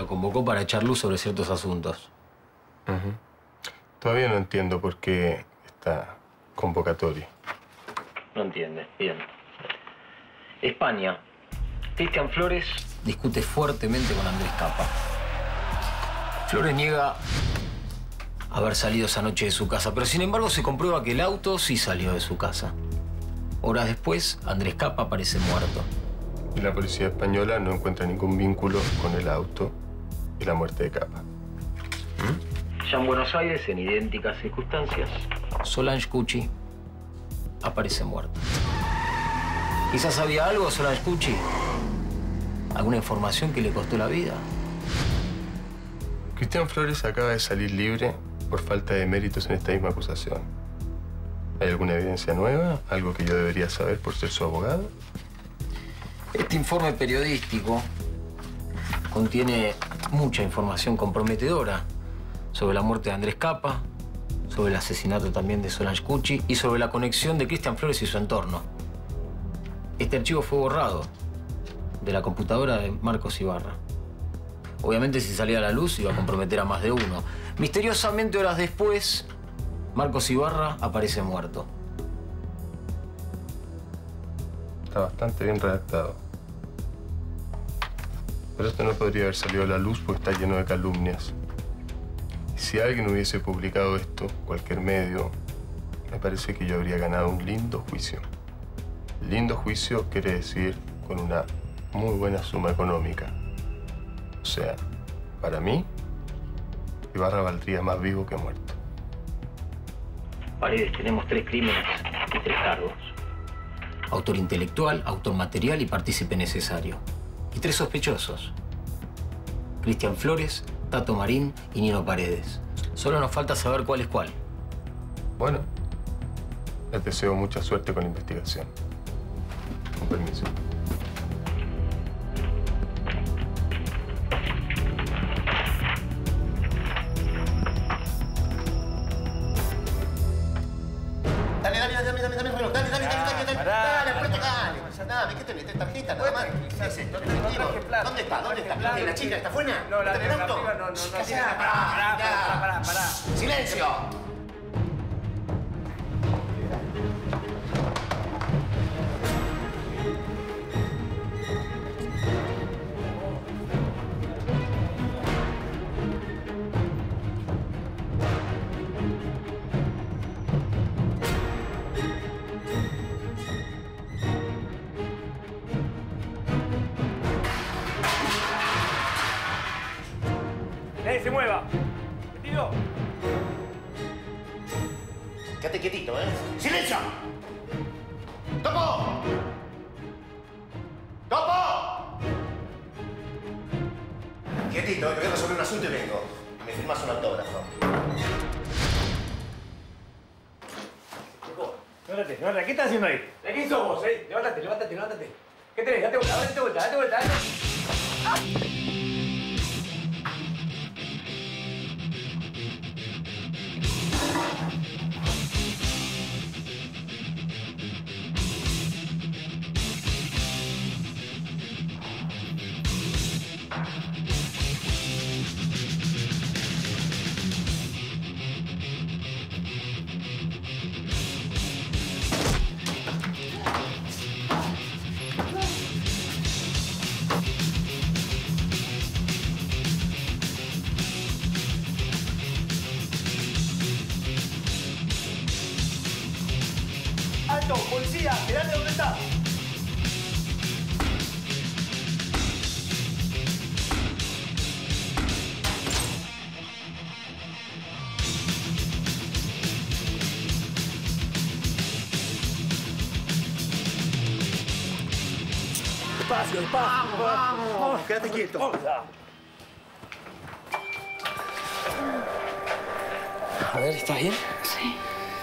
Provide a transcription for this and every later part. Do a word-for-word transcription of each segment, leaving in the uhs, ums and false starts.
convocó para echar luz sobre ciertos asuntos. Uh-huh. Todavía no entiendo por qué esta convocatoria. No entiende. Bien. España. Cristian Flores discute fuertemente con Andrés Capa. Flores niega haber salido esa noche de su casa, pero sin embargo se comprueba que el auto sí salió de su casa. Horas después, Andrés Capa aparece muerto. Y la policía española no encuentra ningún vínculo con el auto y la muerte de Capa. ¿Mm? Ya en Buenos Aires, en idénticas circunstancias, Solange Cucci aparece muerta. ¿Quizás sabía algo Solange Cucci? ¿Alguna información que le costó la vida? Cristian Flores acaba de salir libre por falta de méritos en esta misma acusación. ¿Hay alguna evidencia nueva? ¿Algo que yo debería saber por ser su abogado? Este informe periodístico contiene mucha información comprometedora sobre la muerte de Andrés Capa, sobre el asesinato también de Solange Cucci y sobre la conexión de Cristian Flores y su entorno. Este archivo fue borrado de la computadora de Marcos Ibarra. Obviamente, si salía a la luz, iba a comprometer a más de uno. Misteriosamente, horas después, Marcos Ibarra aparece muerto. Está bastante bien redactado. Pero esto no podría haber salido a la luz porque está lleno de calumnias. Y si alguien hubiese publicado esto, cualquier medio, me parece que yo habría ganado un lindo juicio. Lindo juicio quiere decir con una muy buena suma económica. O sea, para mí, Ibarra valdría más vivo que muerto. Paredes, tenemos tres crímenes y tres cargos. Autor intelectual, autor material y partícipe necesario. Y tres sospechosos. Cristian Flores, Tato Marín y Nino Paredes. Solo nos falta saber cuál es cuál. Bueno, les deseo mucha suerte con la investigación. Con permiso. Dale, dale, dale, dale, dale, dale, dale, dale, dale, dale, dale, apurate, dale. Nada, ¿qué tenés? Tarjeta, nada más. ¿Qué es esto? ¿Dónde está? ¿Dónde está? ¿La chica está fuera? No, la ¿Está en el piba auto? no, no, no. Callá, pará, Pará, pará, pará. ¡Silencio! ¡Nadie se mueva! ¡Metido! Quédate quietito, ¿eh? ¡Silencio! ¡Topo! ¡Topo! Quietito, que voy a resolver un asunto y vengo. Me firmas un autógrafo. Levántate, levántate. ¿Qué estás haciendo ahí? ¿De quién sos vos, eh? Levántate, levántate, levántate. ¿Qué tenés? Date vuelta, date vuelta, date vuelta, date. ¡Ah! ¡Alto! ¡Policía! ¡Mirate dónde está! Despacio, despacio. Vamos, vamos. vamos. Quédate quieto. Vamos. A ver, ¿estás bien? Sí.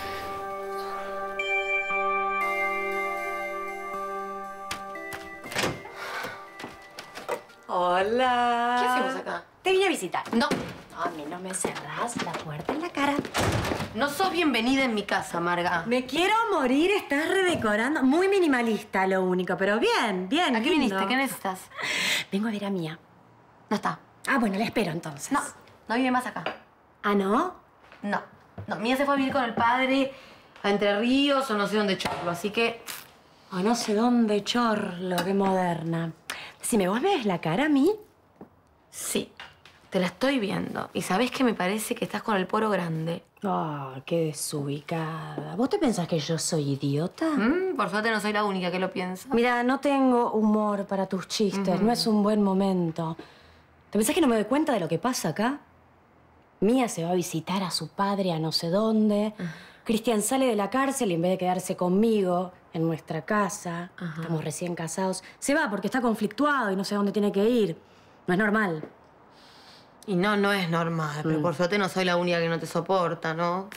Hola. ¿Qué hacemos acá? Te vine a visitar. No, a mí no me cerrás la puerta en la cara. No sos bienvenida en mi casa, Marga. Me quiero morir, estás redecorando. Muy minimalista lo único, pero bien, bien. ¿A qué lindo. viniste? ¿Qué necesitas? Vengo a ver a Mía. No está. Ah, bueno, la espero entonces. No, no vive más acá. ¿Ah, no? No. No, Mía se fue a vivir con el padre a Entre Ríos o no sé dónde chorlo, así que... O no sé dónde chorlo, qué moderna. Decime, ¿vos me ves la cara a mí? Sí, te la estoy viendo. Y sabés que me parece que estás con el poro grande. Oh, qué desubicada. ¿Vos te pensás que yo soy idiota? Mm, por suerte no soy la única que lo piensa. Mira, no tengo humor para tus chistes. Uh-huh. No es un buen momento. ¿Te pensás que no me doy cuenta de lo que pasa acá? Mía se va a visitar a su padre a no sé dónde. Uh-huh. Cristian sale de la cárcel y en vez de quedarse conmigo en nuestra casa, uh-huh. estamos recién casados, se va porque está conflictuado y no sé a dónde tiene que ir. No es normal. Y no, no es normal. Pero mm. por suerte no soy la única que no te soporta, ¿no?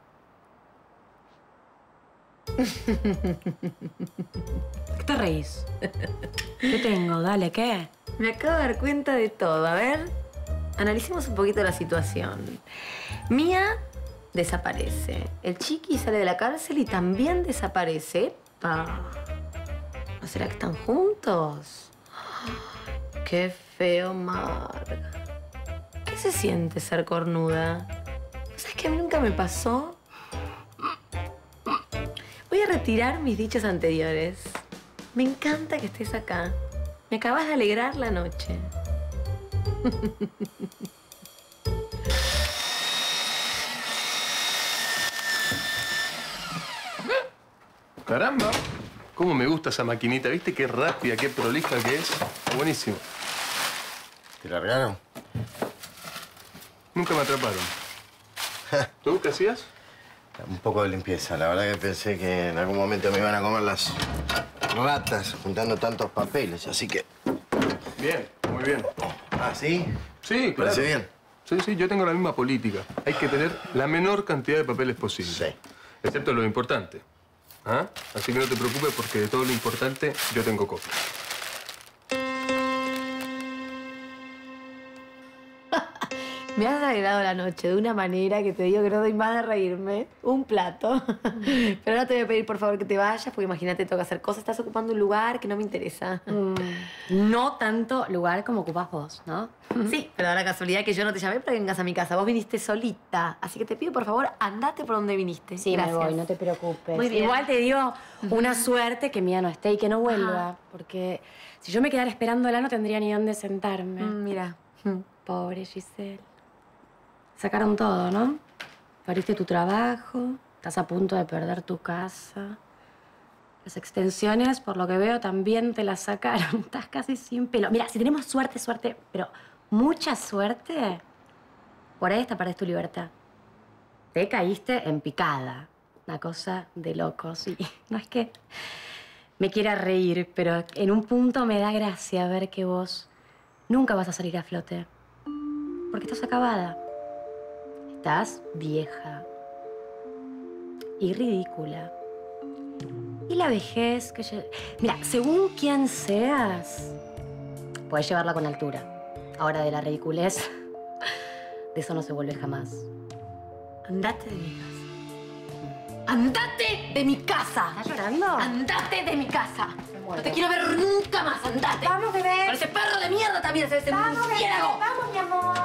¿Qué te reís? ¿Qué tengo? Dale, ¿qué? Me acabo de dar cuenta de todo. A ver, analicemos un poquito la situación. Mía desaparece. El chiqui sale de la cárcel y también desaparece. ¡Epa! ¿No será que están juntos? ¡Qué feo, Marga! ¿Qué se siente ser cornuda? ¿Sabes que a mí nunca me pasó? Voy a retirar mis dichos anteriores. Me encanta que estés acá. Me acabas de alegrar la noche. Caramba, cómo me gusta esa maquinita. ¿Viste qué rápida, qué prolija que es? Buenísimo. ¿Te largaron? Nunca me atraparon. ¿Tú qué hacías? Un poco de limpieza. La verdad que pensé que en algún momento me iban a comer las ratas juntando tantos papeles, así que... Bien, muy bien. ¿Ah, sí? Sí, claro. ¿Parece bien? Sí, sí, yo tengo la misma política. Hay que tener la menor cantidad de papeles posible. Sí. Excepto lo importante. ¿Ah? Así que no te preocupes porque de todo lo importante yo tengo copia. Me has alegrado la noche de una manera que te digo que no doy más de reírme. Un plato. Pero ahora te voy a pedir, por favor, que te vayas, porque imagínate, tengo que hacer cosas. Estás ocupando un lugar que no me interesa. Mm, no tanto lugar como ocupás vos, ¿no? Sí, pero da la casualidad que yo no te llamé para que vengas a mi casa. Vos viniste solita. Así que te pido, por favor, andate por donde viniste. Sí, gracias. me voy, no te preocupes. Muy bien. Igual te digo una suerte que Mía no esté y que no vuelva. Ajá. Porque si yo me quedara esperándola, no tendría ni dónde sentarme. Mm, mira. Pobre Giselle. Sacaron todo, ¿no? Perdiste tu trabajo, estás a punto de perder tu casa. Las extensiones, por lo que veo, también te las sacaron. Estás casi sin pelo. Mira, si tenemos suerte, suerte, pero mucha suerte, por ahí esta perdés tu libertad. Te caíste en picada. Una cosa de locos. Y no es que me quiera reír, pero en un punto me da gracia ver que vos nunca vas a salir a flote. Porque estás acabada. Estás vieja y ridícula. Y la vejez que... Lle... Mira, según quién seas, puedes llevarla con altura. Ahora, de la ridiculez, de eso no se vuelve jamás. Andate de mi casa. ¡Andate de mi casa! ¿Estás llorando? ¡Andate de mi casa! No te quiero ver nunca más, andate. Vamos, bebé. Con ese perro de mierda también se ve ese murciélago. Vamos, mi amor.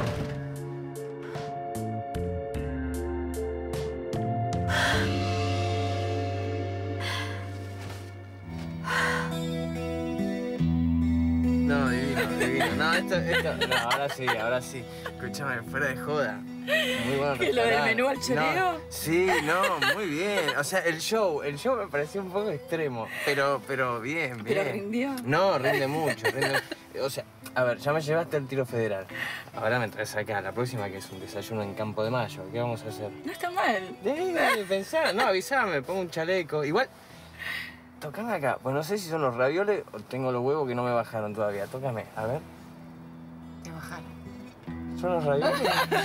No, divino, divino. No, esto, esto... No, ahora sí, ahora sí. Escúchame, fuera de joda. Muy bueno. ¿Qué, lo del menú al choreo? No, sí, no, muy bien. O sea, el show, el show me pareció un poco extremo, pero, pero bien, bien. ¿Pero rindió? No, rinde mucho, rinde... O sea, a ver, ya me llevaste al tiro federal. Ahora me traes acá, la próxima que es un desayuno en Campo de Mayo. ¿Qué vamos a hacer? No está mal. Debe pensar, no, avísame, pongo un chaleco. Igual, tocame acá. Pues no sé si son los ravioles o tengo los huevos que no me bajaron todavía. Tócame, a ver. Me bajaron. ¿Son los ravioles?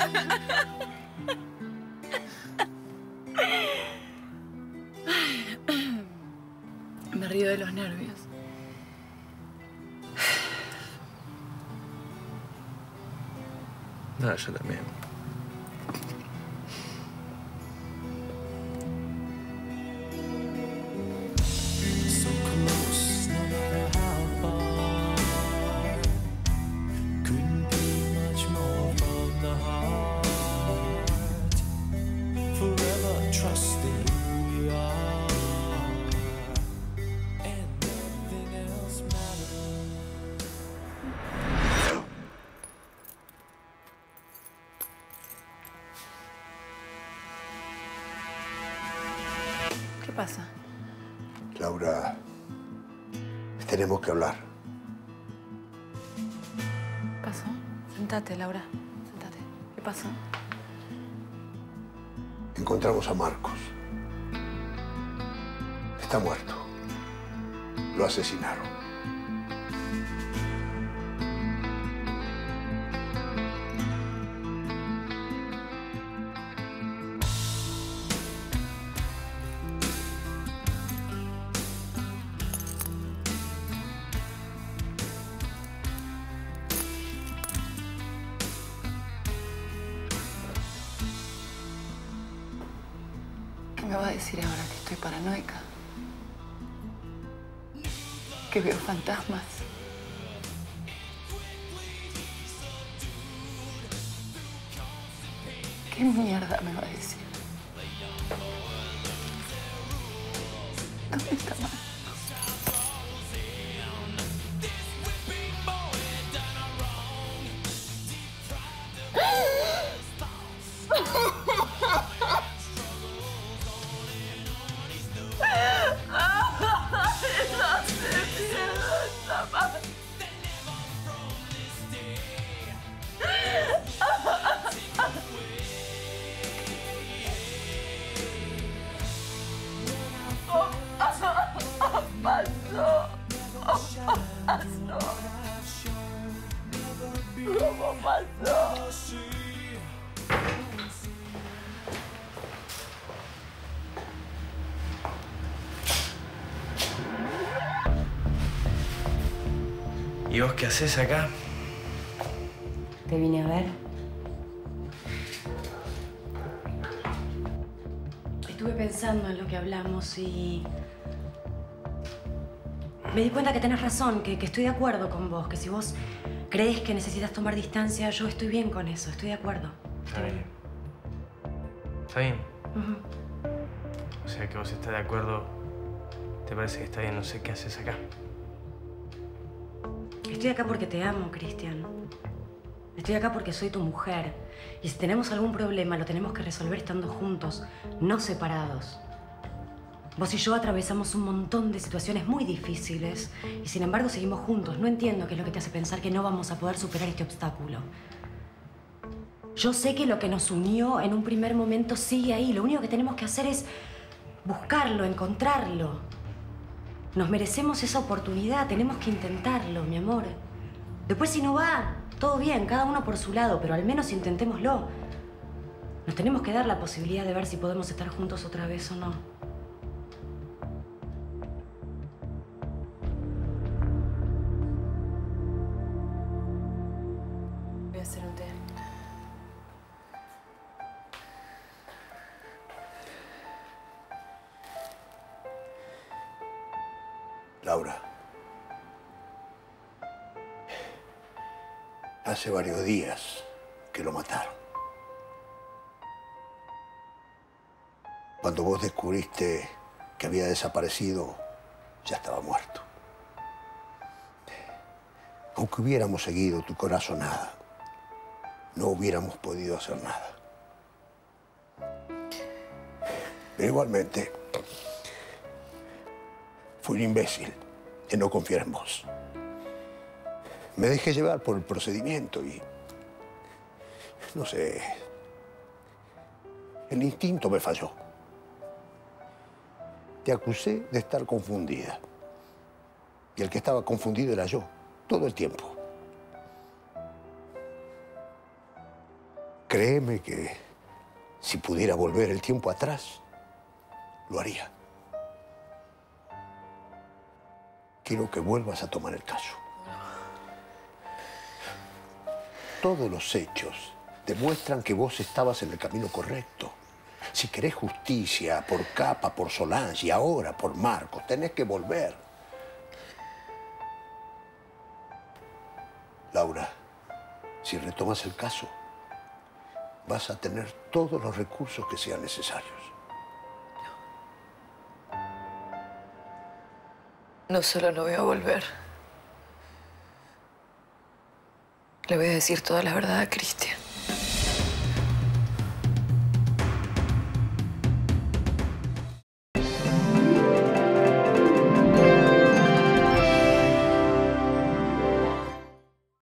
Me río de los nervios. No, yo también. So close, no matter how far. Couldn't be pasa? Laura, tenemos que hablar. ¿Qué pasó? Sentate, Laura. Sentate. ¿Qué pasó? Encontramos a Marcos. Está muerto. Lo asesinaron. ¿Qué me va a decir ahora que estoy paranoica? Que veo fantasmas. ¿Qué mierda me va a decir? ¿Dónde está Marcos? ¿Cómo pasó? ¿Y vos qué haces acá? Te vine a ver. Estuve pensando en lo que hablamos y... me di cuenta que tenés razón, que, que estoy de acuerdo con vos, que si vos crees que necesitas tomar distancia, yo estoy bien con eso, estoy de acuerdo. Está bien. Está bien. Ujú. O sea que vos estás de acuerdo. ¿Te parece que está bien? No sé qué haces acá. Estoy acá porque te amo, Cristian. Estoy acá porque soy tu mujer. Y si tenemos algún problema, lo tenemos que resolver estando juntos, no separados. Vos y yo atravesamos un montón de situaciones muy difíciles y sin embargo seguimos juntos. No entiendo qué es lo que te hace pensar que no vamos a poder superar este obstáculo. Yo sé que lo que nos unió en un primer momento sigue ahí. Lo único que tenemos que hacer es buscarlo, encontrarlo. Nos merecemos esa oportunidad, tenemos que intentarlo, mi amor. Después si no va, todo bien, cada uno por su lado, pero al menos intentémoslo. Nos tenemos que dar la posibilidad de ver si podemos estar juntos otra vez o no. Voy a hacer un té. Laura, hace varios días que lo mataron. Cuando vos descubriste que había desaparecido, ya estaba muerto. Aunque hubiéramos seguido tu corazonada, no hubiéramos podido hacer nada. Pero igualmente, fui un imbécil de no confiar en vos. Me dejé llevar por el procedimiento y... no sé... el instinto me falló. Te acusé de estar confundida. Y el que estaba confundido era yo, todo el tiempo. Créeme que si pudiera volver el tiempo atrás, lo haría. Quiero que vuelvas a tomar el caso. Todos los hechos demuestran que vos estabas en el camino correcto. Si querés justicia por Capa, por Solange y ahora por Marcos, tenés que volver. Laura, si retomas el caso, vas a tener todos los recursos que sean necesarios. No solo no voy a volver. Le voy a decir toda la verdad a Cristian.